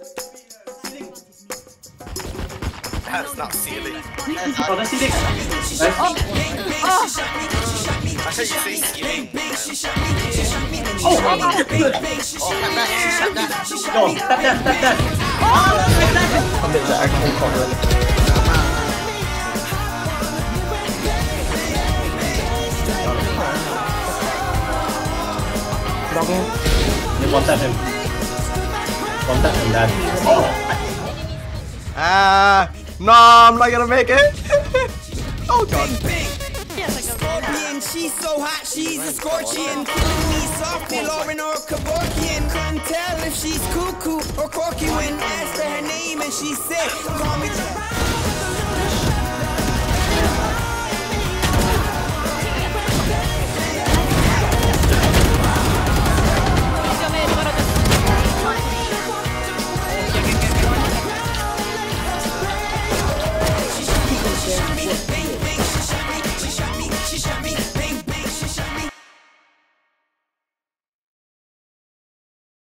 That's not ceiling. Oh, that's ceiling. Nice. I thought you say ceiling. Oh, Oh, no, that. I'm the actual cover. You one tap him. One tap him, Dad. No, I'm not gonna make it. Oh god. Scorpion, she's so hot, she's a scorpion. Killing me softly, Lauren or Kevorkian. Couldn't tell if she's cuckoo or quirky when asked her name and she said, call me.